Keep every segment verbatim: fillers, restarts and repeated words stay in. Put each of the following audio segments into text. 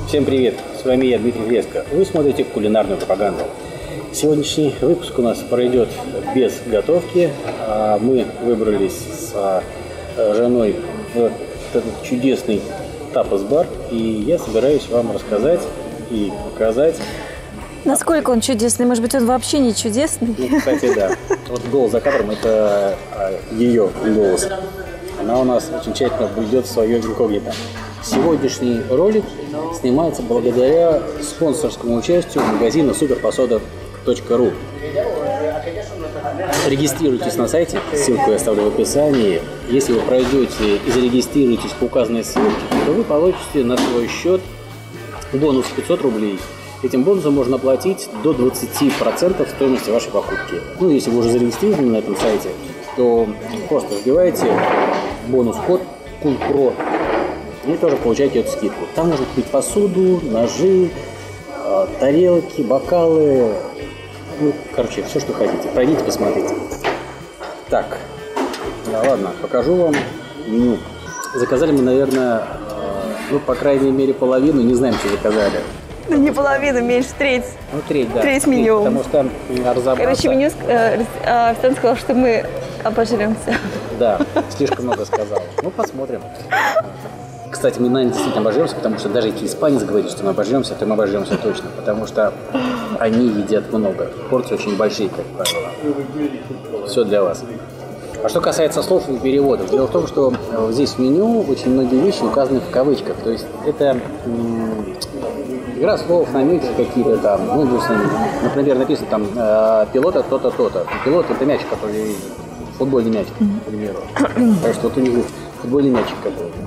Всем привет! С вами я, Дмитрий Леско. Вы смотрите кулинарную пропаганду. Сегодняшний выпуск у нас пройдет без готовки. Мы выбрались с женой в этот чудесный тапос-бар, и я собираюсь вам рассказать и показать. Насколько он чудесный? Может быть, он вообще не чудесный? Ну, кстати, да. Вот голос за кадром – это ее голос. Она у нас очень тщательно блюдет свое инкогнито. Сегодняшний ролик снимается благодаря спонсорскому участию магазина суперпосода точка ру. Регистрируйтесь на сайте, ссылку я оставлю в описании. Если вы пройдете и зарегистрируетесь по указанной ссылке, то вы получите на свой счет бонус пятьсот рублей. Этим бонусом можно оплатить до двадцати процентов стоимости вашей покупки. Ну, если вы уже зарегистрированы на этом сайте, то просто вбивайте бонус-код кулпро и тоже получаете эту скидку. Там можно купить посуду, ножи, тарелки, бокалы, ну, короче, все, что хотите. Пройдите, посмотрите. Так, да ладно, покажу вам меню. Заказали мы, наверное, ну, по крайней мере, половину, не знаем, что заказали. Ну, не половину, меньше, треть. Ну, треть, да. Треть меню. Потому что разобраться... Короче, меню, э, официант сказал, что мы обожремся. Да, слишком много сказал. Ну, посмотрим. Кстати, мы, наверное, действительно обожремся, потому что даже если испанец говорит, что мы обожремся, то мы обожремся точно, потому что они едят много. Порции очень большие, как правило. Все для вас. А что касается слов и переводов, дело в том, что здесь в меню очень многие вещи указаны в кавычках. То есть это м- игра слов, намеки какие-то там. Ну, например, написано там э, пилота то-то, то-то. Пилот — это мяч, который... Футбольный мячик, к примеру. Так что вот у них футбольный мячик какой-то.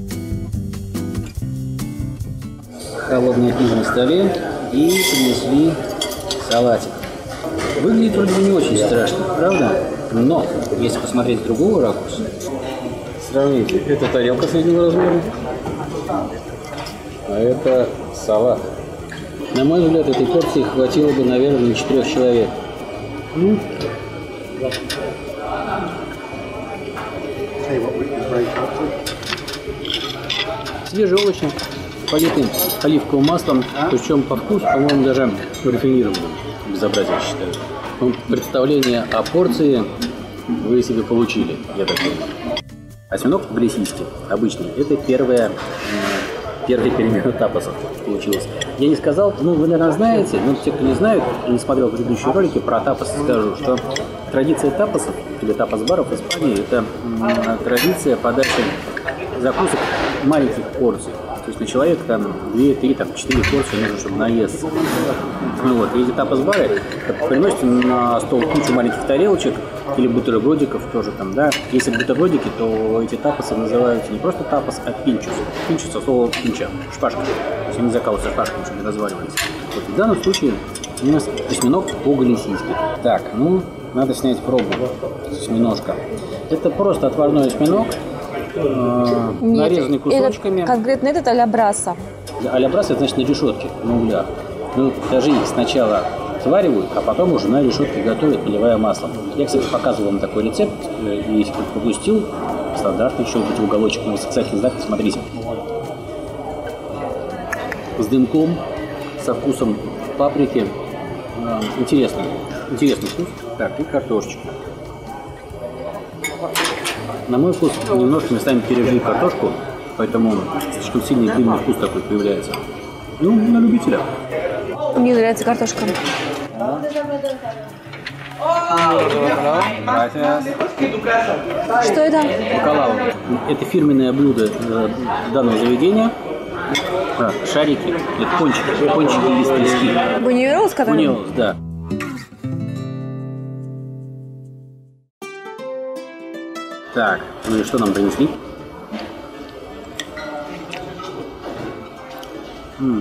Холодная пиво на столе и принесли салатик. Выглядит вроде бы не очень страшно, правда? Но, если посмотреть с другого ракурса, сравните, это тарелка среднего размера, а это салат. На мой взгляд, этой порции хватило бы, наверное, на четырех человек. Ну, свежий овощи, политым оливковым маслом, причем по вкусу, по-моему, даже рафинированным. Безобразие, считаю. Ну, представление о порции вы себе получили, я так думаю. Осьминог по-галисийски, обычный, это первая, первый перемен тапосов получилось. Я не сказал, ну вы, наверное, знаете, но те, кто не знает, не смотрел предыдущие ролики про тапосы, скажу, что традиция тапосов или тапос-баров в Испании – это м, традиция подачи закусок маленьких порций. То есть на человека там две, три, там четыре порции нужно, чтобы наесться. Ну, вот. И эти тапос-бары приносят на стол кучу маленьких тарелочек или бутербродиков тоже там, да. Если бутербродики, то эти тапосы называются не просто тапос, а пинчус. Пинчус от слова пинча, шпажка. То есть они закалываются шпажкой, чтобы не разваливались. Вот. В данном случае у нас осьминог по-галисийски. Так, ну, надо снять пробу с осьминожка. Это просто отварной осьминог. Э, нарезанный кусочками. Этот, конкретно этот а-ля браса. А-ля браса — это значит на решетке, на углях. Ну, даже их сначала сваривают, а потом уже на решетке готовят, поливая маслом. Я, кстати, показывал вам такой рецепт, и если кто-то пропустил, стандартно щелкайте в уголочек на восклицательный знак, смотрите. С дымком, со вкусом паприки. Э, интересно, интересный вкус. Так, и картошечка. На мой вкус немножко местами пережили картошку, поэтому слишком сильный дымный вкус такой появляется. Ну, на любителя. Мне нравится картошка. Что это? Бакалау. Это фирменное блюдо данного заведения. А, шарики, это пончики, пончики из трески. Буньолос, который? Буньолос, да. Так, ну и что нам принесли? М-м.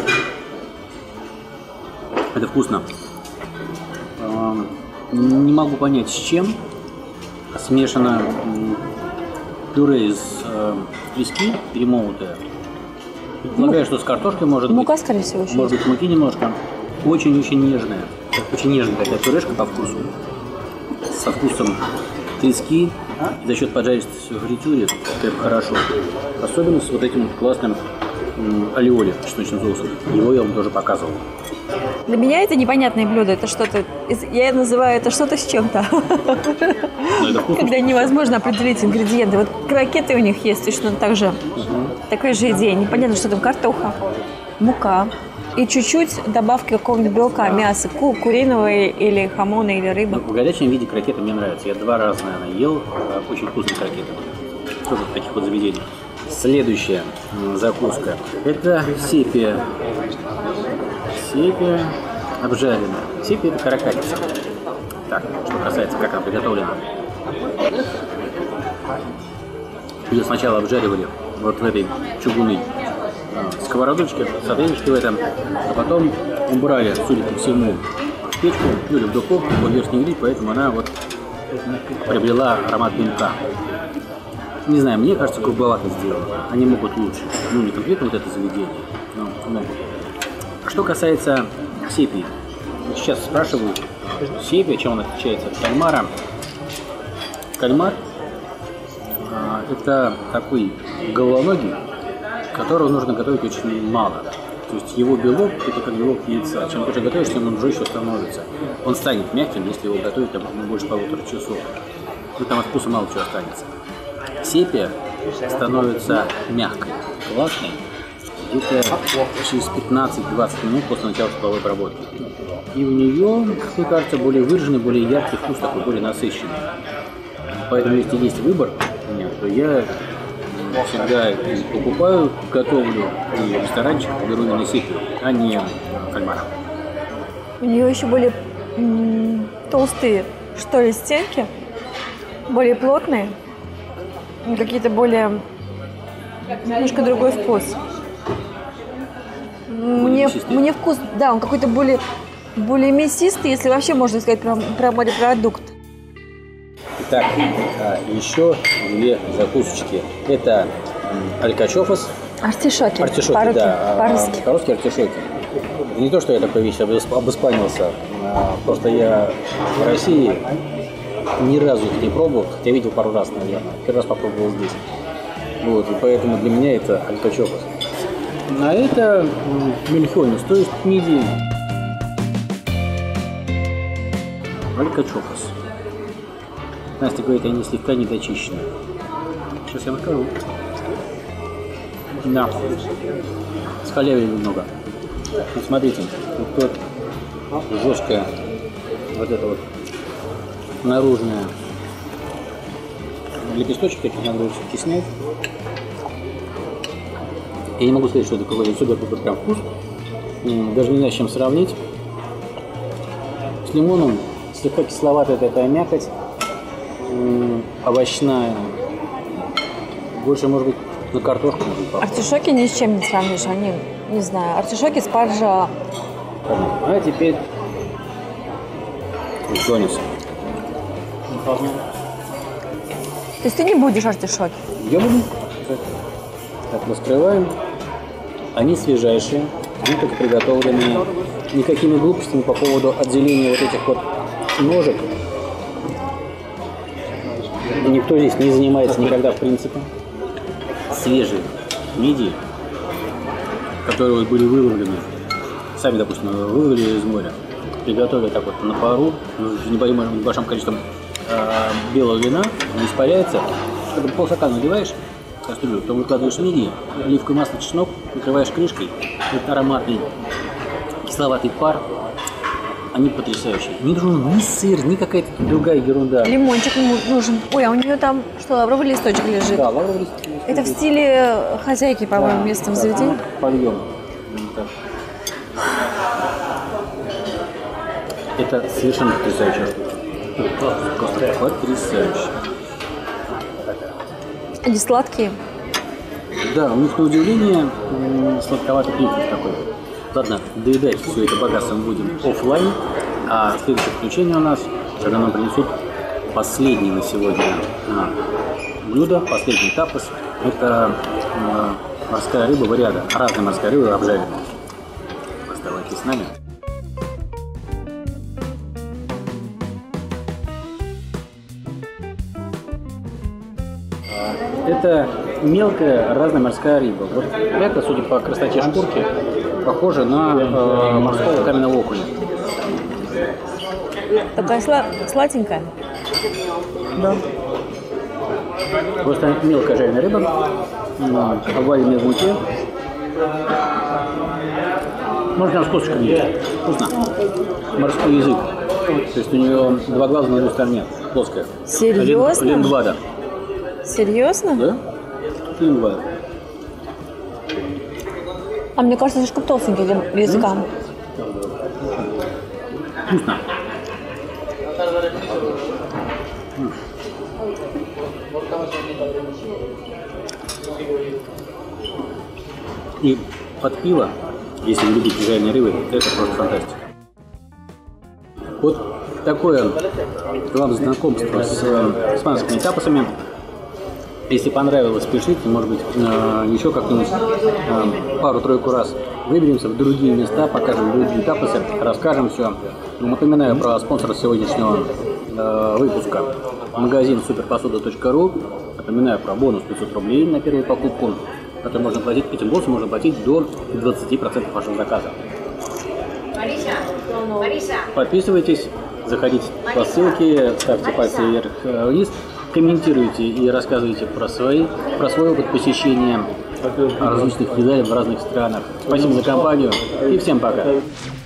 Это вкусно. Эм, не могу понять, с чем. Смешано м, пюре из э, трески, перемолотое. Предполагаю, что с картошкой может быть. Мука, скорее всего, еще. Может быть, муки немножко. Очень-очень нежная. Очень нежная такая пюрешка по вкусу. Со вкусом трески. И за счет поджаристости в фритюре это хорошо. Особенно с вот этим вот классным алиоли с чесночным соусом. Его я вам тоже показывал. Для меня это непонятное блюдо. Это что-то, из- я называю это что-то с чем-то. Но это вкусно. Когда невозможно определить ингредиенты. Вот крокеты у них есть точно так же. Такая же идея. Непонятно, что там картоха, мука и чуть-чуть добавки какого-нибудь белка, мяса, ку куриного или хамона или рыбы. В горячем виде крокеты мне нравятся. Я два раза, наверное, ел э, очень вкусные крокеты. Тоже в таких вот заведениях. Следующая м, закуска. Это сепия. Сепия обжаренная. Сепия – это каракатица. Так, что касается, как она приготовлена. Ее сначала обжаривали вот в этой чугунной э, сковородочке, сотейничке в этом, а потом убрали, судя по всему, в печку, ну или в духовку, по верхний гриль, поэтому она вот приобрела аромат дымка. Не знаю, мне кажется, грубовато сделано. Они могут лучше. Ну, не конкретно вот это заведение, но могут. Что касается сепии. Вот сейчас спрашивают, сепия, чем он отличается от кальмара. Кальмар а, это такой головоногий, которого нужно готовить очень мало. То есть его белок – это как белок яйца. Чем больше готовишь, тем он жестче становится. Он станет мягким, если его готовить там, больше полутора часов. И там от вкуса мало чего останется. Сепия становится мягкой, классной где-то через пятнадцать-двадцать минут после начала тепловой обработки. И у нее, мне кажется, более выраженный, более яркий вкус, такой более насыщенный. Поэтому, если есть выбор, нет, то я всегда и покупаю, готовлю и в ресторанчик беру именно сепию, а не кальмара. У нее еще более м, толстые, что ли, стенки, более плотные, какие-то более, немножко другой вкус. Мне, мясистый. мне вкус, да, он какой-то более, более мясистый, если вообще можно сказать про, про морепродукт. Итак, а, еще две закусочки. Это м, алькачофас. Артишоки. Артишоки, по-русски, да. а, по-русски. а, По-русски артишоки. Не то, что я такой вещь обесп- обоспанился. а, Просто я в России ни разу их не пробовал. Хотя видел пару раз, наверное. Первый раз попробовал здесь. Вот, и поэтому для меня это алькачофас. А это м, мельхионис, то есть мидии. Алькачофас. Настя говорит, они слегка недочищены. Сейчас я вам скажу. Да. Схалявили немного. Ну, смотрите, вот тут жесткая вот это вот наружная лепесточек, этих надо все-таки снять. Я не могу сказать, что это какой-то супер какой прям вкус. Даже не знаю, с чем сравнить. С лимоном слегка кисловатая такая мякоть. Овощная. Больше, может быть, на картошку. Артишоки ни с чем не сравнишь, они, не знаю, артишоки, спаржа. А теперь донис. То есть ты не будешь артишоки? Я буду. Так, раскрываем. Они свежайшие, они только приготовленные. Никакими глупостями по поводу отделения вот этих вот ножек. И никто здесь не занимается никогда, в принципе. Свежие мидии, которые были выловлены, сами, допустим, выловили из моря, приготовили так вот на пару, с небольшим, небольшим количеством э, белого вина, он испаряется. Когда полстакана наливаешь в кастрюлю, то выкладываешь мидии, оливковое масло, чеснок, накрываешь крышкой, вот ароматный кисловатый пар. Они потрясающие. Не нужен ни сыр, ни какая-то другая ерунда. Лимончик ему нужен. Ой, а у нее там что, лавровый листочек лежит? Да, лавровый лист. Это в стиле хозяйки, по-моему, Да, местном да, заведении. Польем. Это совершенно потрясающая штука. Просто потрясающе. Они сладкие. Да, у них на удивление м, сладковатый привкус такой. Ладно, доедать все это богатство мы будем офлайн. А следующее включение у нас, когда нам принесут последний на сегодня а, блюдо, последний тапос. Это а, морская рыба вариада. Разная морская рыба обжаренная. Оставайтесь с нами. Это мелкая разная морская рыба. Вот это, судя по красоте шкурки, похоже на э, морского каменного окуня. Такая сла- сладенькая. Да. Просто мелкая жареная рыба, обваренная в муке. Можно с косточками есть. Вкусно. Морской язык. То есть у нее два глаза на одной стороне, плоская. Серьезно? Лингвада. Серьезно? Да? Лингвада. А мне кажется, слишком толстенький для языка. Вкусно. И под пиво, если вы любите жареные рыбы, это просто фантастика. Вот такое вам знакомство с испанскими тапосами. Если понравилось, пишите, может быть, еще как-нибудь пару-тройку раз выберемся в другие места, покажем другие тапосы, расскажем все. Напоминаю про спонсора сегодняшнего выпуска. Магазин суперпосуда точка ру. Напоминаю про бонус пятьсот рублей на первую покупку, который можно платить. Этим бонусом можно платить до двадцати процентов вашего заказа. Подписывайтесь, заходите по ссылке, ставьте пальцы вверх-вниз, комментируйте и рассказывайте про, свои, про свой опыт посещения различных едаек в разных странах. Спасибо за компанию и всем пока.